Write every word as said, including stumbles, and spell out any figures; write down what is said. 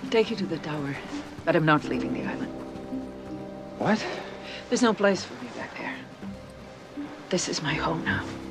Take you to the tower, but I'm not leaving the island. What? There's no place for me back there. This is my home now.